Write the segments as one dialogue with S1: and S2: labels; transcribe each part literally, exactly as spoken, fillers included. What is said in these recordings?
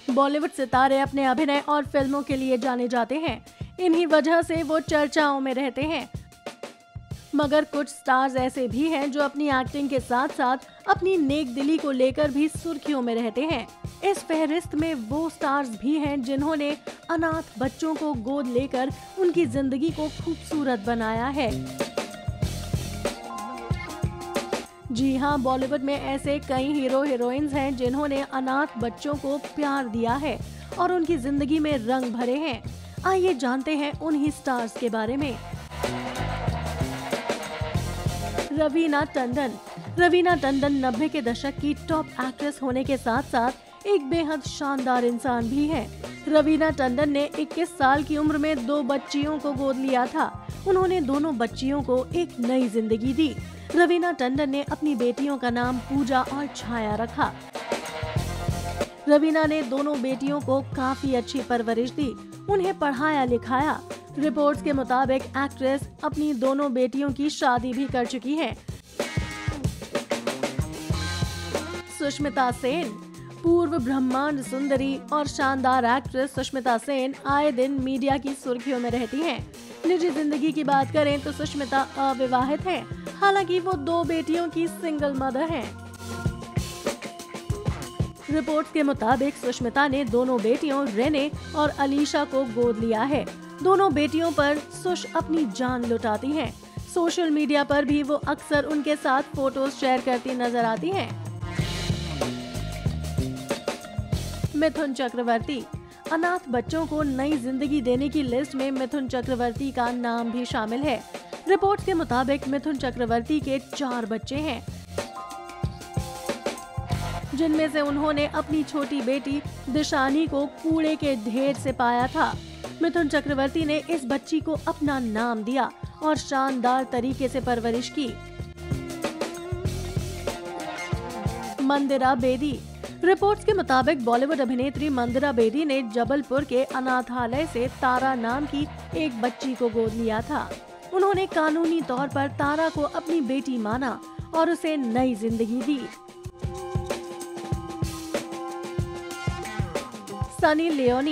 S1: बॉलीवुड सितारे अपने अभिनय और फिल्मों के लिए जाने जाते हैं। इन्हीं वजह से वो चर्चाओं में रहते हैं। मगर कुछ स्टार्स ऐसे भी हैं जो अपनी एक्टिंग के साथ साथ अपनी नेक दिली को लेकर भी सुर्खियों में रहते हैं। इस फहरिस्त में वो स्टार्स भी हैं जिन्होंने अनाथ बच्चों को गोद लेकर उनकी जिंदगी को खूबसूरत बनाया है। जी हाँ, बॉलीवुड में ऐसे कई हीरो हीरोइंस हैं जिन्होंने अनाथ बच्चों को प्यार दिया है और उनकी जिंदगी में रंग भरे हैं। आइए जानते हैं उन्हीं स्टार्स के बारे में। रवीना टंडन। रवीना टंडन नब्बे के दशक की टॉप एक्ट्रेस होने के साथ साथ एक बेहद शानदार इंसान भी है। रवीना टंडन ने इक्कीस साल की उम्र में दो बच्चियों को गोद लिया था। उन्होंने दोनों बच्चियों को एक नई जिंदगी दी। रवीना टंडन ने अपनी बेटियों का नाम पूजा और छाया रखा। रवीना ने दोनों बेटियों को काफी अच्छी परवरिश दी, उन्हें पढ़ाया लिखाया। रिपोर्ट्स के मुताबिक एक्ट्रेस अपनी दोनों बेटियों की शादी भी कर चुकी है। सुष्मिता सेन। पूर्व ब्रह्मांड सुंदरी और शानदार एक्ट्रेस सुष्मिता सेन आए दिन मीडिया की सुर्खियों में रहती हैं। निजी जिंदगी की बात करें तो सुष्मिता अविवाहित हैं, हालांकि वो दो बेटियों की सिंगल मदर हैं। रिपोर्ट्स के मुताबिक सुष्मिता ने दोनों बेटियों रेने और अलीशा को गोद लिया है। दोनों बेटियों पर सुष अपनी जान लुटाती हैं। सोशल मीडिया पर भी वो अक्सर उनके साथ फोटोज शेयर करती नजर आती हैं। मिथुन चक्रवर्ती। अनाथ बच्चों को नई जिंदगी देने की लिस्ट में मिथुन चक्रवर्ती का नाम भी शामिल है। रिपोर्ट्स के मुताबिक मिथुन चक्रवर्ती के चार बच्चे हैं, जिनमें से उन्होंने अपनी छोटी बेटी दिशानी को कूड़े के ढेर से पाया था। मिथुन चक्रवर्ती ने इस बच्ची को अपना नाम दिया और शानदार तरीके से परवरिश की। मंदिरा बेदी। रिपोर्ट्स के मुताबिक बॉलीवुड अभिनेत्री मंदिरा बेदी ने जबलपुर के अनाथालय से तारा नाम की एक बच्ची को गोद लिया था। उन्होंने कानूनी तौर पर तारा को अपनी बेटी माना और उसे नई जिंदगी दी। Sunny Leone.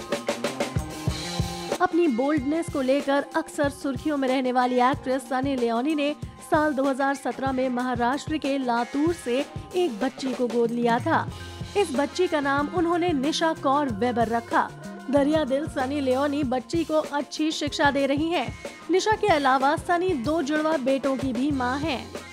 S1: अपनी बोल्डनेस को लेकर अक्सर सुर्खियों में रहने वाली एक्ट्रेस सनी लियोनी ने साल दो हज़ार सत्रह में महाराष्ट्र के लातूर से एक बच्ची को गोद लिया था। इस बच्ची का नाम उन्होंने निशा कौर वेबर रखा। दरिया दिल सनी लियोनी बच्ची को अच्छी शिक्षा दे रही हैं। निशा के अलावा सनी दो जुड़वा बेटों की भी मां हैं।